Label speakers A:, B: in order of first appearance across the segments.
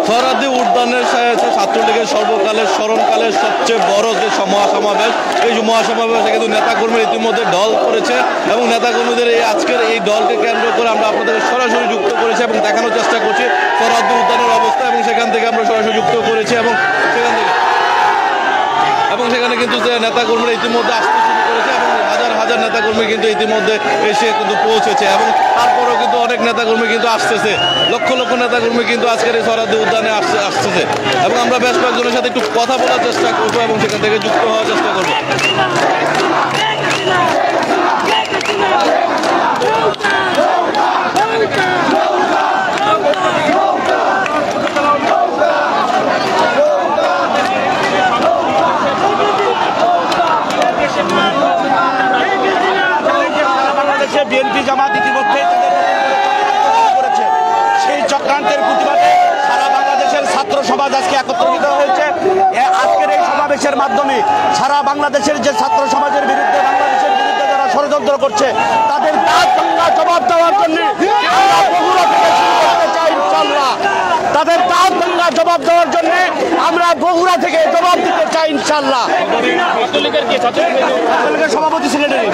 A: সোহরাওয়ার্দী উদ্যানের ছাত্রলীগের সর্বকালের স্মরণকালের সবচেয়ে বড় যে মহাসমাবেশ, এই মহাসমাবেশে কিন্তু নেতাকর্মীরা ইতিমধ্যে ঢল করেছে এবং নেতাকর্মীদের এই আজকের এই দলকে কেন্দ্র করে আমরা আপনাদের সরাসরি যুক্ত করেছি এবং দেখানোর চেষ্টা করছি সোহরাওয়ার্দী উদ্যানের অবস্থা, এবং সেখান থেকে আমরা সরাসরি যুক্ত করেছি এবং সেখানে কিন্তু নেতাকর্মীরা ইতিমধ্যে আসতে শুরু করেছে এবং হাজার হাজার নেতাকর্মী কিন্তু ইতিমধ্যে এসে কিন্তু পৌঁছেছে এবং তারপরেও কিন্তু অনেক নেতাকর্মী কিন্তু আসতেছে, লক্ষ লক্ষ নেতাকর্মী কিন্তু আজকের এই সোহরাওয়ার্দী উদ্যানে আসতেছে এবং আমরা বেশ কয়েকজনের সাথে একটু কথা বলার চেষ্টা করবো এবং সেখান থেকে যুক্ত হওয়ার চেষ্টা করবো।
B: বিএনপি জামাত ইতিমধ্যে করেছে, সেই চক্রান্তের প্রতিবাদে সারা বাংলাদেশের ছাত্র সমাজ আজকে একত্রিত হয়েছে। আজকের এই সমাবেশের মাধ্যমে সারা বাংলাদেশের যে ছাত্র সমাজের বিরুদ্ধে, বাংলাদেশের বিরুদ্ধে যারা ষড়যন্ত্র করছে তাদের জবাব দেওয়ার জন্য আমরা বগুড়া থেকে শুরু করতে চাই ইনশাআল্লাহ। তাদের দাঁত ভাঙা জবাব দেওয়ার জন্য আমরা বগুড়া থেকে জবাব দিতে চাই ইনশাআল্লাহ। ছাত্রলীগের সভাপতি সেক্রেটারি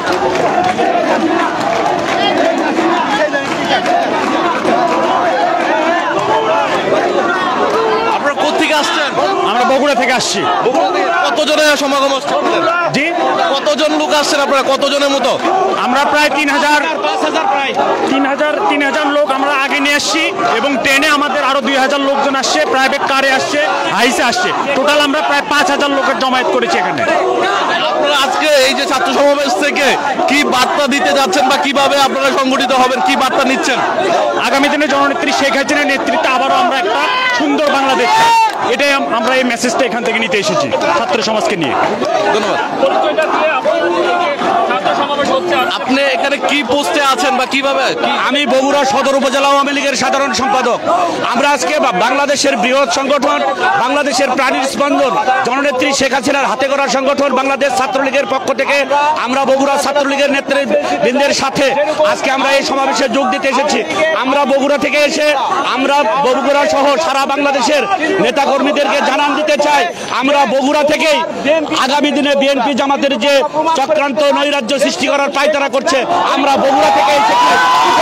A: আপনারা কোথেকে আসছেন?
B: আমরা বগুড়া থেকে আসছি।
A: কতজনের সমাগম
B: জি,
A: কতজন লোক আসছেন আপনারা? কতজনের মতো?
B: আমরা প্রায় 3000 লোক আমরা আগে নিয়ে আসছি এবং ট্রেনে আমাদের আরো 2000 লোকজন আসছে, প্রাইভেট কারে আসছে, হাইসে আসছে। টোটাল আমরা প্রায় 5000 লোকের জমায়েত করেছি এখানে।
A: আপনারা আজকে এই যে ছাত্র সমাবেশ থেকে কি বার্তা দিতে যাচ্ছেন বা কিভাবে আপনারা সংগঠিত হবেন, কি বার্তা নিচ্ছেন?
B: আগামী দিনে জননেত্রী শেখ হাসিনার নেতৃত্বে আবারও আমরা একটা সুন্দর বাংলাদেশ, এটাই আমরা এই মেসেজটা এখান থেকে নিতে এসেছি ছাত্র সমাজকে নিয়ে।
A: ধন্যবাদ। আপনি এখানে কি পোস্টে আছেন বা কিভাবে?
B: আমি বগুড়া সদর উপজেলা আওয়ামী লীগের সাধারণ সম্পাদক। আমরা আজকে বাংলাদেশের বৃহৎ সংগঠন, বাংলাদেশের প্রাণীর স্পন্দন, জননেত্রী শেখ হাসিনার হাতে গড়া সংগঠন বাংলাদেশ ছাত্রলীগের পক্ষ থেকে আমরা বগুড়া ছাত্রলীগের নেতৃবৃন্দের সাথে আজকে আমরা এই সমাবেশে যোগ দিতে এসেছি। আমরা বগুড়া থেকে এসে আমরা বগুড়া সহ সারা বাংলাদেশের নেতাকর্মীদেরকে জানান দিতে চাই, আমরা বগুড়া থেকেই আগামী দিনে বিএনপি জামাতের যে চক্রান্ত নৈরাজ্য সৃষ্টি করার পায়তারা করছে, আমরা বগুড়া থেকে এসেছি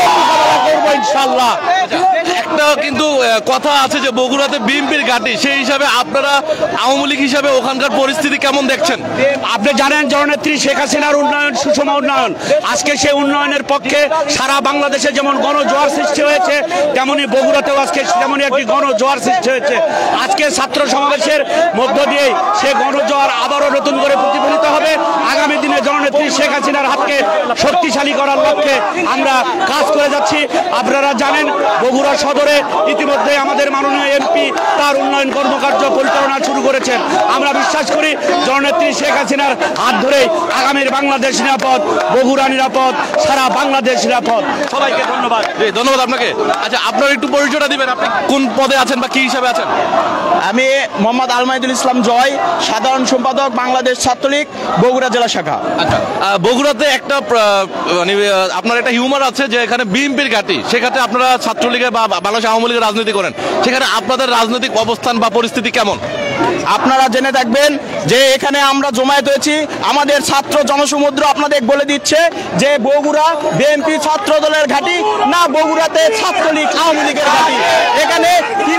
B: করবো ইনশাআল্লাহ।
A: একটা কিন্তু কথা আছে যে বগুড়াতে বিএনপির ঘাঁটি, সেই হিসাবে আপনারা আওয়ামী লীগ হিসাবে ওখানকার পরিস্থিতি কেমন দেখছেন?
B: আপনি জানেন জননেত্রী শেখ হাসিনার উন্নয়ন, সুষম উন্নয়ন, আজকে সেই উন্নয়নের পক্ষে সারা বাংলাদেশে যেমন গণজোয়ার সৃষ্টি হয়েছে, তেমনি বগুড়াতেও আজকে তেমনই একটি গণজোয়ার সৃষ্টি হয়েছে। আজকে ছাত্র সমাবেশের মধ্য দিয়েই সে গণজোয়ার আবারও নতুন করে প্রতিফলিত হবে। আগামী দিনে জননেত্রী শেখ হাসিনার হাতকে শক্তিশালী করার লক্ষ্যে আমরা কাজ করে যাচ্ছি। আপনারা জানেন বগুড়া সদরে ইতিমধ্যে আমাদের মাননীয় এমপি তার উন্নয়ন কর্মকার্য পরিচালনা শুরু করেছেন। আমরা বিশ্বাস করি জননেত্রী শেখ হাসিনার হাত ধরেই আগামীর বাংলাদেশ নিরাপদ, বগুড়া নিরাপদ, সারা বাংলাদেশ নিরাপদ। সবাইকে ধন্যবাদ।
A: ধন্যবাদ আপনাকে। আচ্ছা, আপনার একটু পরিচয়টা দিবেন, আপনি কোন পদে আছেন বা কি হিসাবে আছেন?
B: আমি মোহাম্মদ আলমাইদুল ইসলাম জয়, সাধারণ সম্পাদক বাংলাদেশ ছাত্রলীগ বগুড়া জেলা শাখা।
A: আচ্ছা, বগুড়াতে একটা মানে আপনার একটা হিউমার আছে যে এখানে বিএনপির ঘাঁটি, সেক্ষেত্রে আপনারা ছাত্রলীগের বা বাংলাদেশ আওয়ামী লীগের রাজনীতি করেন, সেখানে আপনাদের রাজনৈতিক অবস্থান বা পরিস্থিতি কেমন?
B: আপনারা জেনে থাকবেন যে এখানে আমরা জমায়েত হয়েছি, আমাদের ছাত্র জনসমুদ্র আপনাদের বলে দিচ্ছে যে বগুড়া বিএনপি ছাত্র দলের ঘাঁটি না, বগুড়াতে ছাত্রলীগ আওয়ামী লীগের ঘাঁটি। এখানে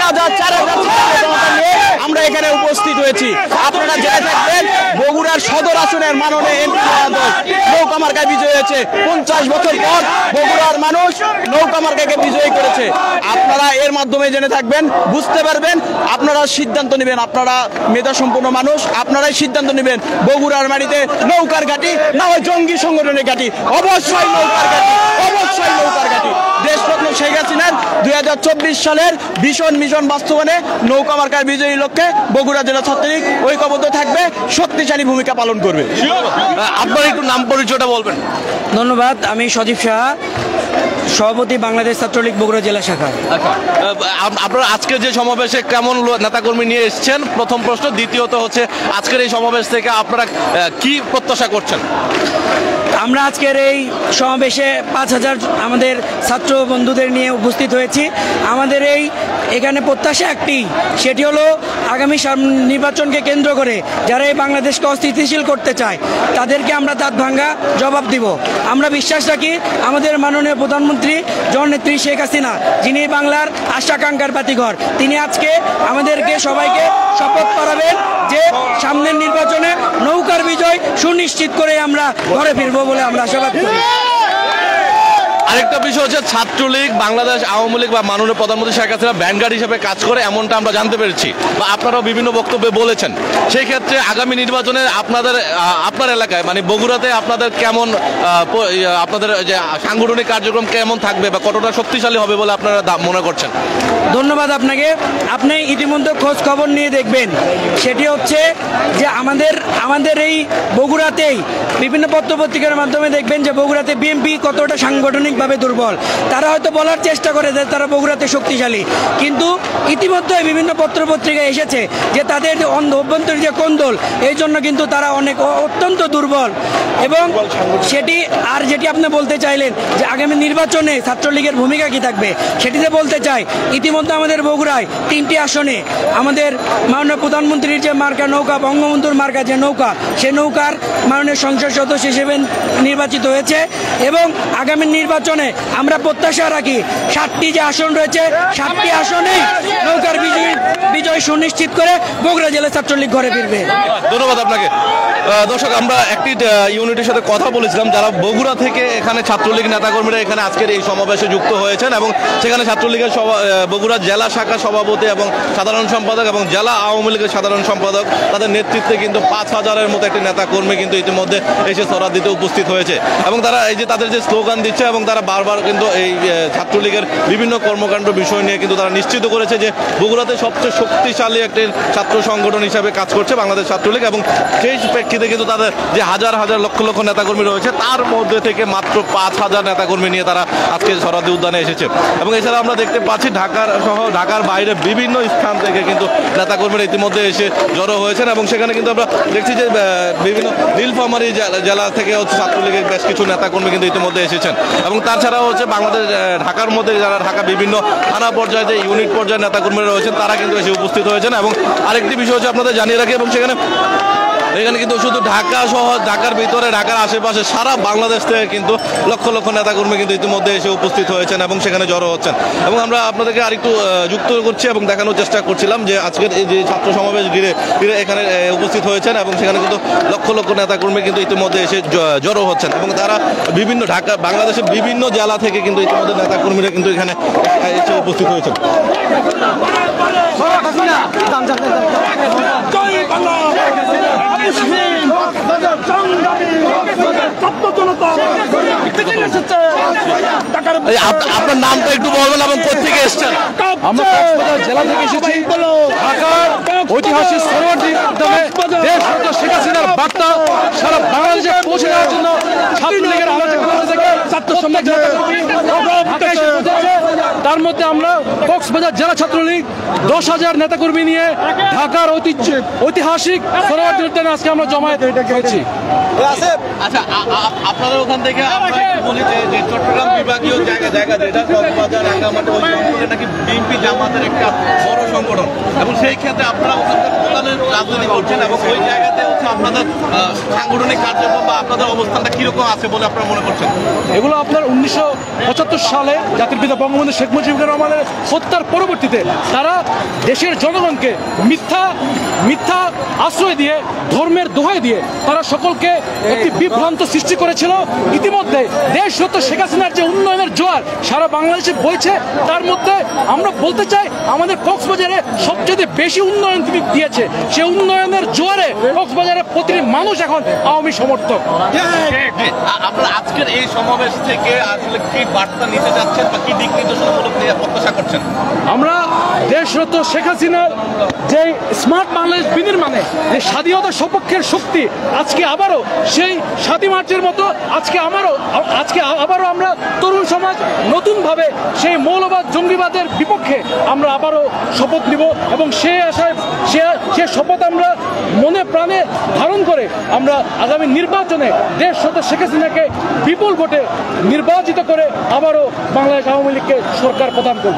B: 3000-4000 নিয়ে আমরা এখানে উপস্থিত হয়েছি। আপনারা জেনে থাকবেন বগুড়ার সদর আসনের মাননীয় এমপি নৌকা মার্কায় বিজয়ী হয়েছে। 50 বছর পর বগুড়ার মানুষ নৌকা মার্কাকে বিজয়ী করেছে। আপনারা এর মাধ্যমে জেনে থাকবেন, বুঝতে পারবেন, আপনারা সিদ্ধান্ত নেবেন। আপনারা মেধা সম্পন্ন মানুষ, আপনারাই সিদ্ধান্ত নেবেন বগুড়ার মাটিতে নৌকার ঘাঁটি না ওই জঙ্গি সংগঠনের ঘাঁটি। অবশ্যই নৌকার ঘাঁটি, অবশ্যই নৌকার ঘাঁটি। দেশরত্ন শেখ হাসিনার 2024 সালের ভীষণ মিশন বাস্তবায়নে নৌকা মার্কার বিজয়ী লক্ষ্যে বগুড়া জেলা ছাত্রলীগ ঐক্যবদ্ধ থাকবে, শক্তিশালী ভূমিকা পালন করবে।
A: আপনার একটু নাম পরিচয়টা বলবেন।
C: ধন্যবাদ। আমি সজীব সাহা, সভাপতি, বাংলাদেশ ছাত্রলীগ বগুড়া জেলা শাখা।
A: আচ্ছা, আপনারা আজকে যে সমাবেশে কেমন নেতাকর্মী নিয়ে এসেছেন, প্রথম প্রশ্ন। দ্বিতীয়ত হচ্ছে আজকের এই সমাবেশ থেকে আপনারা কি প্রত্যাশা করছেন?
C: আমরা আজকের এই সমাবেশে 5,000 আমাদের ছাত্র বন্ধুদের নিয়ে উপস্থিত হয়েছি। আমাদের এখানে প্রত্যাশা একটি, সেটি হলো আগামী নির্বাচনকে কেন্দ্র করে যারা এই বাংলাদেশকে অস্থিতিশীল করতে চায় তাদেরকে আমরা দাঁত ভাঙ্গা জবাব দিব। আমরা বিশ্বাস রাখি আমাদের মাননীয় প্রধানমন্ত্রী জননেত্রী শেখ হাসিনা, যিনি বাংলার আশাকাঙ্ক্ষার বাতিঘর, তিনি আজকে আমাদেরকে সবাইকে শপথ করাবেন যে সামনের নির্বাচনে নৌকার বিজয় সুনিশ্চিত করে আমরা ঘরে ফিরবো বলে আমরা আশাবাদ করি।
A: আরেকটা বিষয় হচ্ছে ছাত্রলীগ, বাংলাদেশ আওয়ামী লীগ বা মাননীয় প্রধানমন্ত্রী শেখ হাসিনা ভ্যানগার্ড হিসেবে কাজ করে, এমনটা আমরা জানতে পেরেছি বা আপনারাও বিভিন্ন বক্তব্যে বলেছেন। সেই ক্ষেত্রে আগামী নির্বাচনে আপনার এলাকায় মানে বগুড়াতে আপনাদের কেমন আপনাদের যে সাংগঠনিক কার্যক্রম কেমন থাকবে বা কতটা শক্তিশালী হবে বলে আপনারা মনে করছেন?
C: ধন্যবাদ আপনাকে। আপনি ইতিমধ্যে খোঁজ খবর নিয়ে দেখবেন, সেটি হচ্ছে যে আমাদের এই বগুড়াতেই বিভিন্ন পত্রপত্রিকার মাধ্যমে দেখবেন যে বগুড়াতে বিএনপি কতটা সাংগঠনিকভাবে দুর্বল। তারা হয়তো বলার চেষ্টা করে যে তারা বগুড়াতে শক্তিশালী, কিন্তু ইতিমধ্যে বিভিন্ন পত্রপত্রিকায় এসেছে যে তাদের অভ্যন্তরীণ যে কোন্দল, এই জন্য কিন্তু তারা অত্যন্ত দুর্বল। এবং যেটি আপনি বলতে চাইলেন যে আগামী নির্বাচনে ছাত্রলীগের ভূমিকা কি থাকবে, সেটিতে বলতে চাই ইতিমধ্যে আমাদের বগুড়ায় 3টি আসনে আমাদের মাননীয় প্রধানমন্ত্রীর যে মার্কা নৌকা, বঙ্গবন্ধুর মার্কা যে নৌকা, সে নৌকার মাননীয় সংসদ সদস্য হিসেবে নির্বাচিত হয়েছে। এবং আগামী নির্বাচনে আমরা প্রত্যাশা রাখি 7টি যে আসন রয়েছে, 7টি আসনেই নৌকার বিজয় সুনিশ্চিত করে বগুড়া জেলা ছাত্রলীগ ঘরে ফিরবে।
A: ধন্যবাদ আপনাকে। দর্শক, আমরা একটি ইউনিটের সাথে কথা বলেছিলাম যারা বগুড়া থেকে এখানে ছাত্রলীগ নেতাকর্মীরা এখানে আজকের এই সমাবেশে যুক্ত হয়েছেন এবং সেখানে ছাত্রলীগের বগুড়া জেলা শাখার সভাপতি এবং সাধারণ সম্পাদক এবং জেলা আওয়ামী লীগের সাধারণ সম্পাদক তাদের নেতৃত্বে কিন্তু 5,000-এর মতো একটি নেতাকর্মী কিন্তু ইতিমধ্যে এসে সরাদ দিতে উপস্থিত হয়েছে এবং তারা এই যে তাদের যে স্লোগান দিচ্ছে এবং তারা বারবার কিন্তু এই ছাত্রলীগের বিভিন্ন কর্মকাণ্ড বিষয় নিয়ে কিন্তু তারা নিশ্চিত করেছে যে বগুড়াতে সবচেয়ে শক্তিশালী একটি ছাত্র সংগঠন হিসাবে কাজ করছে বাংলাদেশ ছাত্রলীগ। এবং সেই প্রেক্ষিতে কিন্তু তাদের যে হাজার হাজার লক্ষ লক্ষ নেতাকর্মী রয়েছে তার মধ্যে থেকে মাত্র 5,000 নেতাকর্মী নিয়ে তারা আজকে সরাদি উদ্যানে এসেছে। এবং এছাড়া আমরা দেখতে পাচ্ছি ঢাকার বাইরে বিভিন্ন স্থান থেকে কিন্তু নেতাকর্মীরা ইতিমধ্যে এসে জড়ো হয়েছেন এবং সেখানে কিন্তু আমরা দেখছি যে বিভিন্ন নীলফামারী জেলা থেকে হচ্ছে ছাত্রলীগের বেশ কিছু নেতাকর্মী কিন্তু ইতিমধ্যে এসেছেন। এবং তাছাড়াও হচ্ছে বাংলাদেশ ঢাকার মধ্যে যারা ঢাকা বিভিন্ন থানা পর্যায়ে যে ইউনিট পর্যায়ে নেতাকর্মীরা রয়েছেন তারা কিন্তু এসে উপস্থিত হয়েছেন। এবং আরেকটি বিষয় হচ্ছে আপনাদের জানিয়ে রাখি, এবং এখানে কিন্তু শুধু ঢাকা সহ ঢাকার ভিতরে ঢাকার আশেপাশে সারা বাংলাদেশ থেকে কিন্তু লক্ষ লক্ষ নেতাকর্মী কিন্তু ইতিমধ্যে এসে উপস্থিত হয়েছেন এবং সেখানে জড়ো হচ্ছেন। এবং আমরা আপনাদেরকে আরেকটু যুক্ত করছি এবং দেখানোর চেষ্টা করছিলাম যে আজকের এই যে ছাত্র সমাবেশ ঘিরে এখানে উপস্থিত হয়েছেন এবং সেখানে কিন্তু লক্ষ লক্ষ নেতাকর্মী কিন্তু ইতিমধ্যে এসে জড়ো হচ্ছেন এবং তারা বিভিন্ন বাংলাদেশের বিভিন্ন জেলা থেকে কিন্তু ইতিমধ্যে নেতাকর্মীরা কিন্তু এখানে এসে উপস্থিত হয়েছেন। আপনার নামটা একটু বলবেন এবং কোথেকে এসেছেন?
D: আমরা কক্সবাজার জেলা থেকে এসেছি। ঢাকার ঐতিহাসিক সরোয়ারদীর উদ্যানে দেশ শেখ হাসিনার বার্তা সারা বাংলাদেশে পৌঁছে দেওয়ার জন্য ছাত্রলীগের ছাত্র সমাজ তার মধ্যে আমরা কক্সবাজার জেলা ছাত্রলীগ 10,000 নেতাকর্মী নিয়ে ঢাকার ঐতিহাসিক সরোয়ারদীর উদ্যানে আজকে আমরা জমায়েত হয়েছি।
A: আচ্ছা, আপনাদের ওখান থেকে বলি যে চট্টগ্রাম বিভাগীয় জায়গা যেটা কক্সবাজার রাঙ্গামাটি ওই অঞ্চলে নাকি বিএনপি জামাতের একটা বড় সংগঠন এবং সেই ক্ষেত্রে আপনারা ওখানকার প্রধানের রাজনীতি করছেন এবং ওই জায়গাতে হচ্ছে আপনাদের সাংগঠনিক কার্যক্রম বা আপনাদের অবস্থানটা কিরকম আছে বলে আপনারা মনে করছেন?
D: এগুলো আপনার 1975 সালে জাতির পিতা বঙ্গবন্ধু শেখ মুজিবুর রহমানের হত্যার পরবর্তীতে তারা দেশের জনগণকে মিথ্যা আশ্রয় দিয়ে, ধর্মের দোহাই দিয়ে তারা সকলকে একটি বিভ্রান্ত সৃষ্টি করেছিল। ইতিমধ্যে দেশরত শেখ হাসিনার যে উন্নয়নের জোয়ার সারা বাংলাদেশে বইছে, তার মধ্যে আমরা বলতে চাই আমাদের কক্সবাজারে সবচেয়ে বেশি উন্নয়ন তিনি দিয়েছে। সেই উন্নয়নের জোয়ারে কক্সবাজারের প্রতিটি মানুষ এখন আওয়ামী সমর্থক।
A: আপনারা আজকের এই সমাবেশ থেকে আসলে কি বার্তা নিতে যাচ্ছেন বা কি দিক নির্দেশনামূলক প্রত্যাশা করছেন?
D: আমরা দেশরত শেখ হাসিনার যে স্মার্ট বাংলাদেশ বিনির্মাণে যে স্বাধীনতা সপক্ষের শক্তি আজকে আবারও সেই 7ই মার্চের মতো আজকে আবারও আমরা তরুণ সমাজ নতুনভাবে সেই মৌলবাদ জঙ্গিবাদের বিপক্ষে আমরা আবারও শপথ নিব এবং সে আশায় সে শপথ আমরা মনে প্রাণে ধারণ করে আমরা আগামী নির্বাচনে দেশরত শেখ হাসিনাকে বিপুল ভোটে নির্বাচিত করে আবারও বাংলাদেশ আওয়ামী লীগকে সরকার প্রদান করব।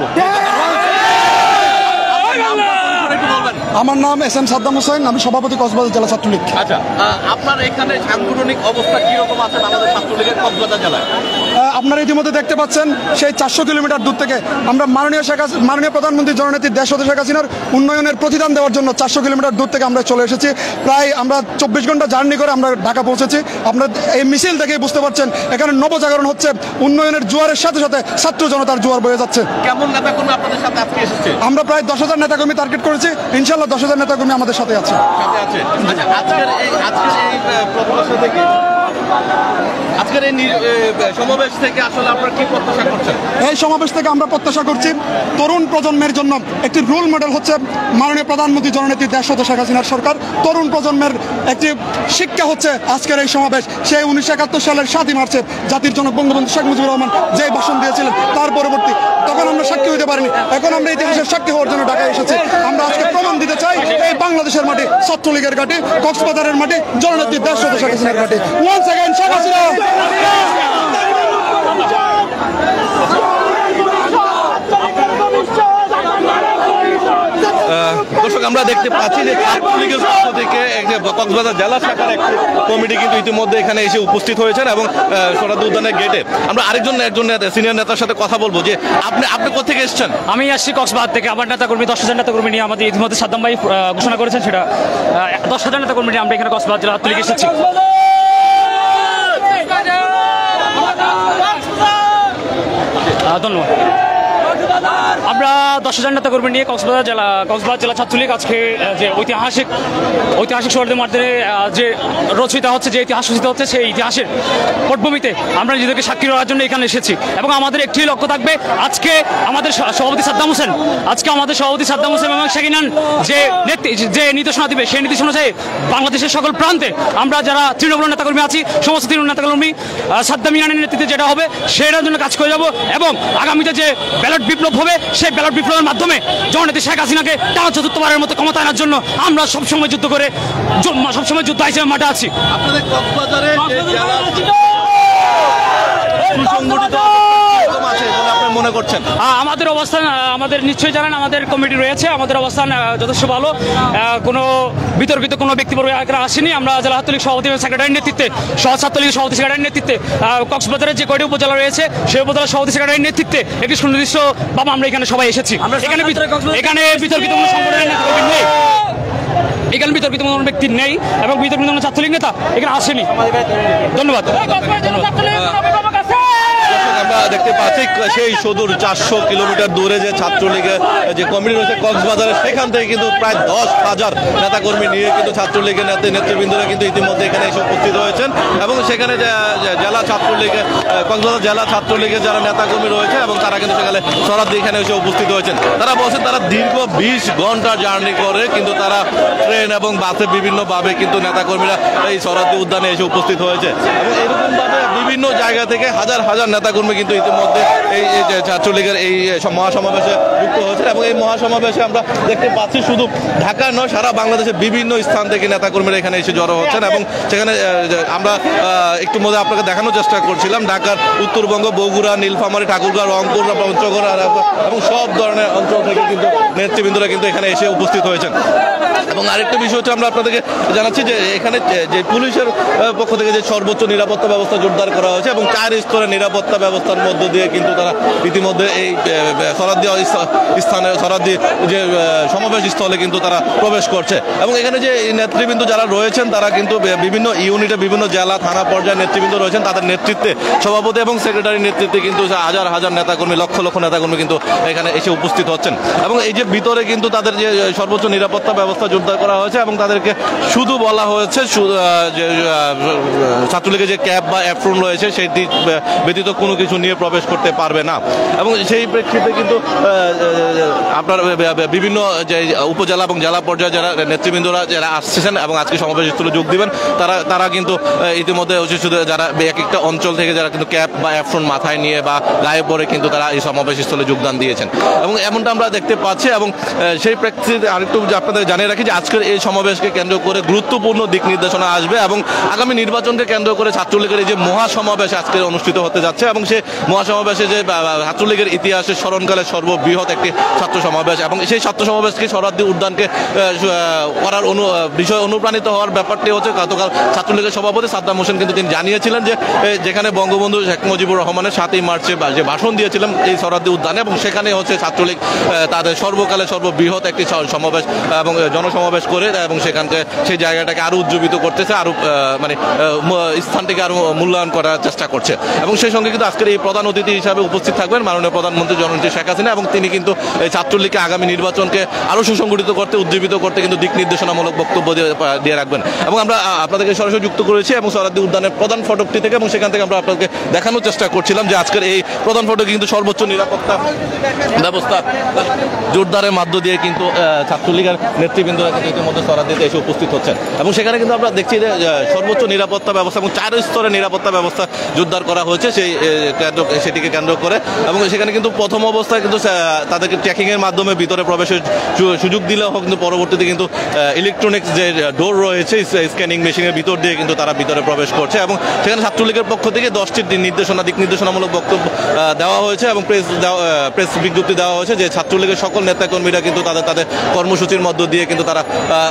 E: আমার নাম SM সাদ্দাম হোসেন, আমি সভাপতি কক্সবাজার জেলা ছাত্রলীগ।
A: আচ্ছা, আপনার এখানে সাংগঠনিক অবস্থা কিরকম আছে বাংলাদেশ ছাত্রলীগের কক্সবাজার জেলায়?
E: আপনারা ইতিমধ্যে দেখতে পাচ্ছেন সেই 400 কিলোমিটার দূর থেকে আমরা মাননীয় প্রধানমন্ত্রী জননেত্রী দেশরত শেখ হাসিনার উন্নয়নের প্রতিদান দেওয়ার জন্য 400 কিলোমিটার দূর থেকে আমরা চলে এসেছি। প্রায় আমরা 24 ঘন্টা জার্নি করে আমরা ঢাকা পৌঁছেছি। আপনারা এই মিছিল দেখেই বুঝতে পারছেন এখানে নবজাগরণ হচ্ছে, উন্নয়নের জোয়ারের সাথে সাথে ছাত্র জনতার জোয়ার বয়ে যাচ্ছে।
A: কেমন নেতাকর্মী আপনাদের সাথে আজকে এসেছে?
E: আমরা প্রায় 10,000 নেতাকর্মী টার্গেট করেছি, ইনশাল্লাহ 10,000 নেতাকর্মী আমাদের সাথে আছে।
A: আচ্ছা, আজকের এই প্রত্যাশা থেকে আজকের এই সমাবেশ থেকে আসলে আপনারা কি প্রত্যাশা করছেন?
E: এই সমাবেশ থেকে আমরা প্রত্যাশা করছি তরুণ প্রজন্মের জন্য একটি রোল মডেল হচ্ছে মাননীয় প্রধানমন্ত্রী জননেত্রী দেশরত শেখ হাসিনার সরকার। তরুণ প্রজন্মের একটি শিক্ষা হচ্ছে আজকের এই সমাবেশ। সেই 1971 সালের 7ই মার্চে জাতির জনক বঙ্গবন্ধু শেখ মুজিবুর রহমান যেই ভাষণ দিয়েছিলেন তার পরবর্তী, তখন আমরা সাক্ষী হতে পারিনি, এখন আমরা ইতিহাসের সাক্ষী হওয়ার জন্য ঢাকায় এসেছি। আমরা আজকে প্রমাণ দিতে চাই এই বাংলাদেশের মাটি ছাত্রলীগের ঘাঁটি, কক্সবাজারের মাটি জননেত্রী দেশরত শেখ হাসিনার ঘাঁটি। Once again Sheikh Hasina.
A: দর্শক, আমরা দেখতে পাচ্ছি যে ছাত্রলীগের পক্ষ থেকে কক্সবাজার জেলা শাখার একটি কমিটি কিন্তু ইতিমধ্যে এখানে এসে উপস্থিত হয়েছেন এবং সোহরাওয়ার্দী উদ্যানের গেটে আমরা একজন সিনিয়র নেতার সাথে কথা বলবো যে আপনি কোথা থেকে এসেছেন?
F: আমি আসছি কক্সবাজার থেকে। আমার নেতাকর্মী 10,000 নেতাকর্মী নিয়ে আমাদের ইতিমধ্যে সাদ্দাম ভাই ঘোষণা করেছেন, সেটা 10,000 নেতাকর্মী নিয়ে আমরা এখানে কক্সবাজার জেলা ছাত্রলীগ এসেছি। ধন্যবাদ। আমরা 10,000 নেতাকর্মী নিয়ে কক্সবাজার জেলা ছাত্রলীগ আজকে যে ঐতিহাসিক সোহরাওয়ার্দী মাঠে যে রচিত হচ্ছে, যে ইতিহাস রচিত হচ্ছে, সেই ইতিহাসের পটভূমিতে আমরা নিজেদেরকে সাক্ষী রাখার জন্য এখানে এসেছি এবং আমাদের একটি লক্ষ্য থাকবে। আজকে আমাদের সভাপতি সাদ্দাম হোসেন এবং শাকিনান যে নির্দেশনা দিবে, সেই নির্দেশনা অনুযায়ী বাংলাদেশের সকল প্রান্তে আমরা যারা তৃণমূল নেতাকর্মী আছি, সমস্ত তৃণমূল নেতাকর্মী সাদ্দাম ইরানের নেতৃত্বে যেটা হবে সেটার জন্য কাজ করে যাব এবং আগামীতে যে ব্যালট বিপ্লব হবে সেই ব্যালট বিপ্লবের মাধ্যমে জননেত্রী শেখ হাসিনাকে টানা চতুর্থবারের মতো ক্ষমতা আনার জন্য আমরা সবসময় যুদ্ধ হিসেবে মাঠে আছি।
A: আপনাদের কক্সবাজারে সুসংগঠিত আছে বলে আপনি মনে করছেন?
F: আমাদের অবস্থান, আমাদের নিশ্চয়ই জানেন আমাদের কমিটি রয়েছে, আমাদের অবস্থান যথেষ্ট ভালো। কোনো বিতর্কিত কোনো ব্যক্তিবর্গ আসেনি। আমরা জেলা ছাত্রলীগ সভাপতি সেক্রেটারির নেতৃত্বে, সহ ছাত্রলীগের সভাপতি সেক্রেটারির নেতৃত্বে, কক্সবাজারের যে কয়টি উপজেলা রয়েছে সেই উপজেলা সভাপতি সেক্রেটারির নেতৃত্বে একটি সুনির্দিষ্ট ভাবে আমরা এখানে সবাই এসেছি। এখানে বিতর্কিত কোনো সংগঠনের নেতাকর্মী নেই, এখানে বিতর্কিত কোনো ব্যক্তি নেই এবং বিতর্কিত কোনো ছাত্রলীগ নেতা এখানে আসেনি। ধন্যবাদ।
A: আমরা দেখতে পাচ্ছি সেই সুদূর 400 কিলোমিটার দূরে যে ছাত্রলীগের যে কমিটি রয়েছে কক্সবাজারে, সেখান থেকে কিন্তু প্রায় 10,000 নেতাকর্মী নিয়ে কিন্তু ছাত্রলীগের নেতৃবৃন্দরা কিন্তু ইতিমধ্যে এখানে এসে উপস্থিত হয়েছেন এবং সেখানে জেলা ছাত্রলীগের কক্সবাজার জেলা ছাত্রলীগের যারা নেতাকর্মী রয়েছে এবং তারা কিন্তু সেখানে সোহরাওয়ার্দী এখানে এসে উপস্থিত হয়েছেন। তারা বলছেন তারা দীর্ঘ 20 ঘন্টা জার্নি করে কিন্তু তারা ট্রেন এবং বাসে বিভিন্নভাবে কিন্তু নেতাকর্মীরা এই সোহরাওয়ার্দী উদ্যানে এসে উপস্থিত হয়েছে এবং এরকমভাবে বিভিন্ন জায়গা থেকে হাজার হাজার নেতাকর্মী কিন্তু ইতিমধ্যে এই যে ছাত্রলীগের এই মহাসমাবেশে যুক্ত হয়েছে এবং এই মহাসমাবেশে আমরা দেখতে পাচ্ছি শুধু ঢাকা নয়, সারা বাংলাদেশের বিভিন্ন স্থান থেকে নেতাকর্মীরা এখানে এসে জড়ো হচ্ছেন এবং সেখানে আমরা একটু মধ্যে আপনাকে দেখানোর চেষ্টা করছিলাম ঢাকার উত্তরবঙ্গ, বগুড়া, নীলফামারী, ঠাকুরগাঁও, রংপুর, পঞ্চগড় এবং সব ধরনের অঞ্চল থেকে কিন্তু নেতৃবৃন্দরা কিন্তু এখানে এসে উপস্থিত হয়েছেন। এবং আরেকটা বিষয় হচ্ছে আমরা আপনাদেরকে জানাচ্ছি যে এখানে যে পুলিশের পক্ষ থেকে যে সর্বোচ্চ নিরাপত্তা ব্যবস্থা জোরদার করা হয়েছে এবং 4 স্তরের নিরাপত্তা ব্যবস্থার মধ্য দিয়ে কিন্তু তারা ইতিমধ্যে এই সোহরাওয়ার্দী যে সমাবেশ স্থলে কিন্তু তারা প্রবেশ করছে এবং এখানে যে নেতৃবৃন্দ যারা রয়েছেন তারা কিন্তু বিভিন্ন ইউনিটে, বিভিন্ন জেলা থানা পর্যায়ে নেতৃবৃন্দ রয়েছেন, তাদের নেতৃত্বে সভাপতি এবং সেক্রেটারির নেতৃত্বে কিন্তু হাজার হাজার নেতাকর্মী, লক্ষ লক্ষ নেতাকর্মী কিন্তু এখানে এসে উপস্থিত হচ্ছেন এবং এই যে ভিতরে কিন্তু তাদের যে সর্বোচ্চ নিরাপত্তা ব্যবস্থা জোরদার করা হয়েছে এবং তাদেরকে শুধু বলা হয়েছে যে ছাত্রলীগের যে ক্যাব বা অ্যাপ্রন রয়েছে সেটি ব্যতীত কোনো কিছু কিছু নিয়ে প্রবেশ করতে পারবে না। এবং সেই প্রেক্ষিতে কিন্তু আপনার বিভিন্ন যে উপজেলা এবং জেলা পর্যায়ে যারা নেতৃবৃন্দরা যারা আসছেন এবং আজকে সমাবেশস্থলে যোগ দিবেন তারা কিন্তু ইতিমধ্যে শুধু যারা এক একটা অঞ্চল থেকে যারা কিন্তু ক্যাপ বা অ্যাফ্রন মাথায় নিয়ে বা গায়ে পরে কিন্তু তারা এই সমাবেশস্থলে যোগদান দিয়েছেন এবং এমনটা আমরা দেখতে পাচ্ছি। এবং সেই প্রেক্ষিতে আরেকটু আপনাদের জানিয়ে রাখি যে আজকের এই সমাবেশকে কেন্দ্র করে গুরুত্বপূর্ণ দিক নির্দেশনা আসবে এবং আগামী নির্বাচনকে কেন্দ্র করে ছাত্রলীগের এই যে মহাসমাবেশ আজকে অনুষ্ঠিত হতে যাচ্ছে এবং সেই মহাসমাবেশে যে ছাত্রলীগের ইতিহাসে স্মরণকালে সর্ববৃহৎ একটি ছাত্র সমাবেশ এবং সেই ছাত্র সমাবেশকে শতাব্দী উদ্যানকে করার বিষয় অনুপ্রাণিত হওয়ার ব্যাপারটি হচ্ছে গতকাল ছাত্রলীগের সভাপতি সাদ্দাম হোসেন কিন্তু তিনি জানিয়েছিলেন যে যেখানে বঙ্গবন্ধু শেখ মুজিবুর রহমানের 7ই মার্চে যে ভাষণ দিয়েছিলেন এই শতাব্দী উদ্যানে এবং সেখানে হচ্ছে ছাত্রলীগ তাদের সর্বকালে সর্ববৃহৎ একটি সমাবেশ এবং জনসমাবেশ করে এবং সেখানকে সেই জায়গাটাকে আরো উজ্জীবিত করতেছে, আরো মানে স্থানটিকে আরো মূল্যায়ন করার চেষ্টা করছে। এবং সেই সঙ্গে কিন্তু আজকের এই প্রধান অতিথি হিসাবে উপস্থিত থাকবেন মাননীয় প্রধানমন্ত্রী জননেত্রী শেখ হাসিনা এবং তিনি কিন্তু এই ছাত্রলীগকে আগামী নির্বাচনকে আরো সুসংগঠিত করতে উজ্জীবিত করতে কিন্তু দিক নির্দেশনামূলক বক্তব্য দিয়ে রাখবেন। এবং আমরা আপনাদেরকে সরাসরি যুক্ত করেছি এবং শতাব্দী উদ্যানের প্রধান ফটকটি থেকে এবং সেখান থেকে আমরা আপনাদেরকে দেখানোর চেষ্টা করছিলাম যে আজকের এই প্রধান ফটকে কিন্তু সর্বোচ্চ নিরাপত্তা ব্যবস্থা জোরদারের মাধ্য দিয়ে কিন্তু ছাত্রলীগের নেতৃবৃন্দরা কিন্তু ইতিমধ্যে শতাব্দীতে এসে উপস্থিত হচ্ছেন এবং সেখানে কিন্তু আমরা দেখছি যে সর্বোচ্চ নিরাপত্তা ব্যবস্থা এবং 4 স্তরের নিরাপত্তা ব্যবস্থা জোরদার করা হয়েছে সেটিকে কেন্দ্র করে। এবং সেখানে কিন্তু প্রথম অবস্থায় কিন্তু তাদেরকে ট্র্যাকিং এর মাধ্যমে ভিতরে প্রবেশের সুযোগ দিলেও কিন্তু পরবর্তীতে কিন্তু ইলেকট্রনিক্স যে ডোর রয়েছে স্ক্যানিং মেশিনের ভিতর দিয়ে কিন্তু তারা ভিতরে প্রবেশ করছে এবং সেখানে ছাত্রলীগের পক্ষ থেকে 10টি দিক নির্দেশনামূলক বক্তব্য দেওয়া হয়েছে এবং প্রেস বিজ্ঞপ্তি দেওয়া হয়েছে যে ছাত্রলীগের সকল নেতাকর্মীরা কিন্তু তাদের কর্মসূচির মধ্য দিয়ে কিন্তু তারা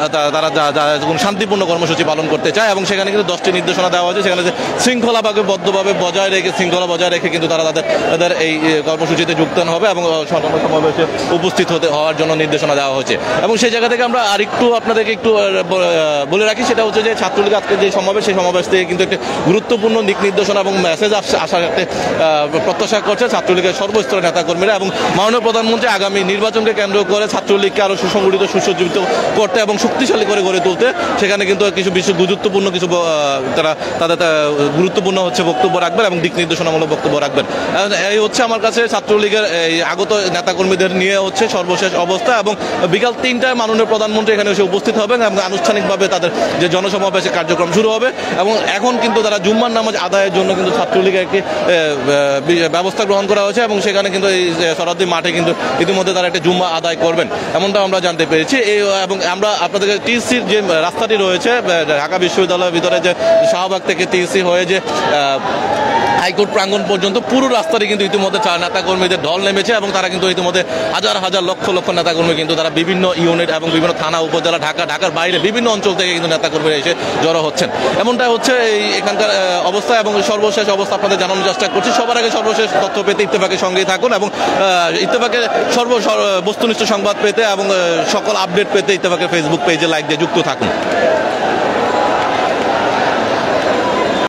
A: শান্তিপূর্ণ কর্মসূচি পালন করতে চায় এবং সেখানে কিন্তু 10টি নির্দেশনা দেওয়া হয়েছে। সেখানে যে শৃঙ্খলাভাবে বদ্ধভাবে শৃঙ্খলা বজায় রেখে কিন্তু তারা তাদের এই কর্মসূচিতে যোগদান হবে এবং সমাবেশে উপস্থিত হওয়ার জন্য নির্দেশনা দেওয়া হয়েছে। এবং সেই জায়গা থেকে আমরা আরেকটু আপনাদেরকে একটু বলে রাখি, সেটা হচ্ছে যে ছাত্রলীগ আজকে যে সমাবেশ সেই সমাবেশ থেকে কিন্তু একটি গুরুত্বপূর্ণ দিক নির্দেশনা এবং মেসেজ আসার একটা প্রত্যাশা করছে ছাত্রলীগের সর্বস্তরের নেতাকর্মীরা এবং মাননীয় প্রধানমন্ত্রী আগামী নির্বাচনকে কেন্দ্র করে ছাত্রলীগকে আরো সুসংগঠিত সুসজ্জিত করতে এবং শক্তিশালী করে গড়ে তুলতে সেখানে কিন্তু কিছু গুরুত্বপূর্ণ তাদের গুরুত্বপূর্ণ হচ্ছে বক্তব্য রাখবেন এবং দিক নির্দেশনামূলক বক্তব্য রাখবেন। এই হচ্ছে আমার কাছে ছাত্রলীগের এই আগত নেতাকর্মীদের নিয়ে হচ্ছে সর্বশেষ অবস্থা এবং বিকাল 3টায় মাননীয় প্রধানমন্ত্রী এখানে এসে উপস্থিত হবেন এবং আনুষ্ঠানিকভাবে তাদের যে জনসমাবেশের কার্যক্রম শুরু হবে এবং এখন কিন্তু তারা জুম্মার নামাজ আদায়ের জন্য কিন্তু ছাত্রলীগের একটি ব্যবস্থা গ্রহণ করা হয়েছে এবং সেখানে কিন্তু এই শতাব্দী মাঠে কিন্তু ইতিমধ্যে তারা একটা জুম্মা আদায় করবেন এমনটা আমরা জানতে পেরেছি। এবং আমরা আপনাদেরকে টিএসসির যে রাস্তাটি রয়েছে ঢাকা বিশ্ববিদ্যালয়ের ভিতরে যে শাহবাগ থেকে টিএসসি হয়ে যে হাইকোর্ট প্রাঙ্গণ পর্যন্ত পুরো রাস্তাটি কিন্তু ইতিমধ্যে নেতাকর্মীদের ঢল নেমেছে এবং তারা কিন্তু ইতিমধ্যে হাজার লক্ষ নেতাকর্মী কিন্তু তারা বিভিন্ন ইউনিট এবং বিভিন্ন থানা উপজেলা ঢাকার বাইরে বিভিন্ন অঞ্চল থেকে কিন্তু নেতাকর্মীরা এসে জড়ো হচ্ছেন। এমনটা হচ্ছে এখানকার অবস্থা এবং সর্বশেষ অবস্থা আপনাদের জানানোর চেষ্টা করছি। সবার আগে সর্বশেষ তথ্য পেতে ইত্তেফাকের সঙ্গেই থাকুন এবং ইত্তেফাকের বস্তুনিষ্ঠ সংবাদ পেতে এবং সকল আপডেট পেতে ইত্তেফাকের ফেসবুক পেজে লাইক দিয়ে যুক্ত থাকুন।